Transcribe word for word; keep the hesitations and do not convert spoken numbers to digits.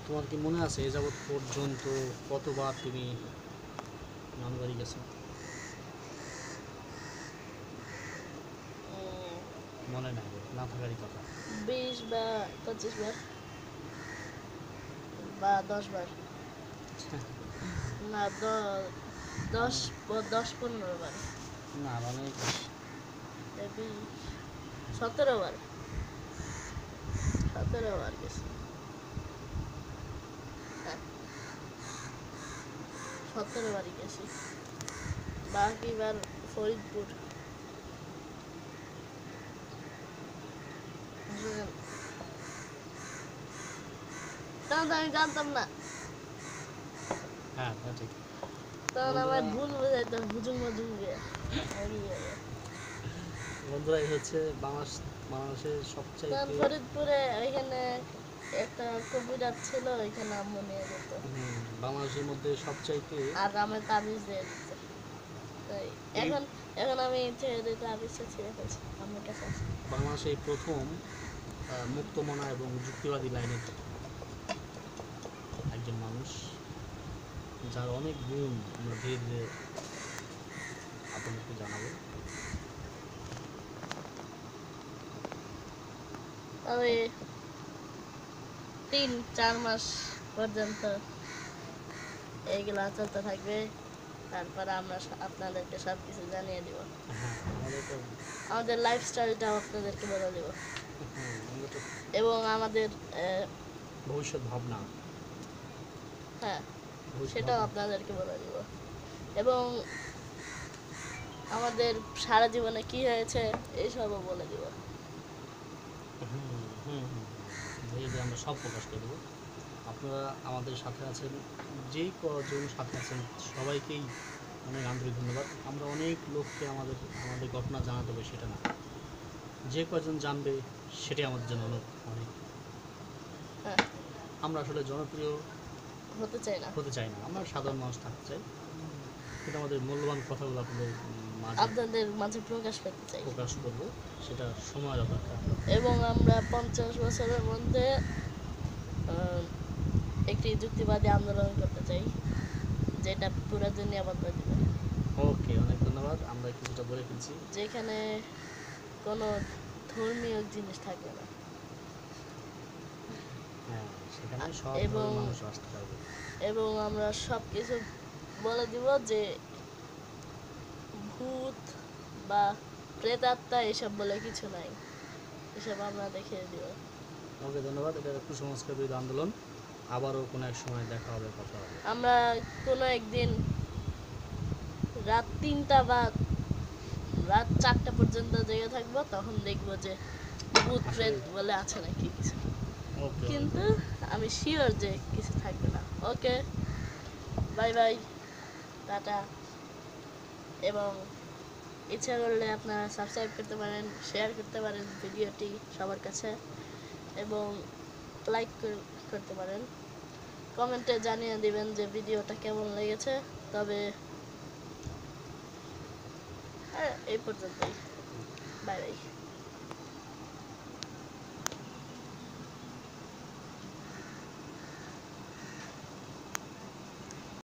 তোমার কি মনে আছে এ যাবৎ পর্যন্ত কতবার তুমি নানু বাড়ি গেছো? উম, মনে নাই, না থাকারই কথা। বিশ বা পঁচিশ বার বা দশ বার, না দ- দশ অনেক, প- দশ পনেরো বার, না অনেক বেশি। মেবি সতেরো বার, সতেরো বার গেছি। হ্যাঁ, সতেরো বারই গেছি। বাকি বার ফরিদপুর। বুঝলেন? তখন তো আমি জানতাম না, হ্যাঁ তা ঠিক। তখন আমার বন্ধুরা, ভুল বোঝাইতো হুজুম মজুম গিয়ে বন্ধুরা এই হচ্ছে বাংলাদেশ, বাংলাদেশের তখন সবচাইতে ফরিদপুরে ওইখানে একটা কবিরাজ ছিল, ওইখানে আম্মু নিয়ে যেত হুম, বাংলাদেশের মধ্যে সবচাইতে আর আমার তাবিজ দিয়ে দিত। তাই এই এখন এখন আমি ছেড়ে দিই, তাবিজটা ছেড়ে ফেলছি, আমার কাছে আছে। বাংলাদেশে এই প্রথম আহ, মুক্তমনা এবং যুক্তিবাদী লাইনের একজন মানুষ, যার অনেক গুণ আমরা ধীরে ধীরে আপনাদেরকে জানাবো। তবে তিন চার মাস পর্যন্ত এইগুলা চলতে থাকবে, তারপরে আমরা স- আপনাদেরকে সব কিছু জানিয়ে দিব, হ্যাঁ আমাদের তো আমাদের লাইফস্টাইলটাও আপনাদেরকে বলে দিব, হ্যাঁ আমাদের তো এবং আমাদের আহ, ভবিষ্যৎ ভাবনা, হ্যাঁ ভবিষ্যৎ সেটাও ভাবনা আপনাদেরকে বলে দিব, এবং আমাদের সারা জীবনে কি হয়েছে এইসবও বলে দিব। হুম হুম হুম ধীরে ধীরে আমরা সব প্রকাশ করে দেবো। আপনারা আমাদের সাথে আছেন, যেই কজন সাথে আছেন সবাইকেই অনেক আন্তরিক ধন্যবাদ। আমরা অনেক লোককে আমাদের আমাদের ঘটনা জানাতে হবে সেটা না, যে কজন জানবে সেটাই আমাদের জন্য অনেক অনেক। হ্যাঁ, আমরা আসলে জনপ্রিয় হতে চাই না, হতে চাই না, আমরা সাধারণ মানুষ থাকতে চাই, কিন্তু আমাদের মূল্যবান কথাগুলো আপনাদের মাঝে আপনাদের মাঝে প্রকাশ পেতে চাই, প্রকাশ করব, সেটা সময়ের অপেক্ষা। এবং আমরা পঞ্চাশ বছরের মধ্যে আহ, একটি যুক্তিবাদী আন্দোলন করতে চাই, যেটা পুরো দুনিয়া বদলে দিবে, ওকে, অনেক ধন্যবাদ। আমরা কিছুটা বলে ফেলছি। যেখানে কোনো ধর্মীয় জিনিস থাকবে না, হ্যাঁ, সেখানে সব এবং ধরনের মানুষ আসতে পারবে। এবং আমরা সব কিছু বলে দিব যে ভূত বা প্রেতাত্মা এসব বলে কিছু নাই, এসব আমরা দেখিয়ে দিব। ওকে ধন্যবাদ। এটা কুসংস্কার বিরোধী আন্দোলন। আবারও কোনো এক সময় দেখা হবে, কথা হবে। আমরা কোনো একদিন রাত তিনটা বা রাত চারটা পর্যন্ত জেগে থাকবো, তখন দেখবো যে ভূত প্রেত আসলে বলে আছে নাকি কিছু, ওকে, কিন্তু আমি শিওর যে কিছু থাকবে না। ওকে, বাই বাই, টাটা। এবং ইচ্ছা করলে আপনারা সাবস্ক্রাইব করতে পারেন, শেয়ার করতে পারেন ভিডিওটি সবার কাছে, এবং লাইক করতে পারেন, কমেন্টে জানিয়ে দিবেন যে ভিডিওটা কেমন লেগেছে। তবে হ্যাঁ, এই পর্যন্তই, বাই বাই।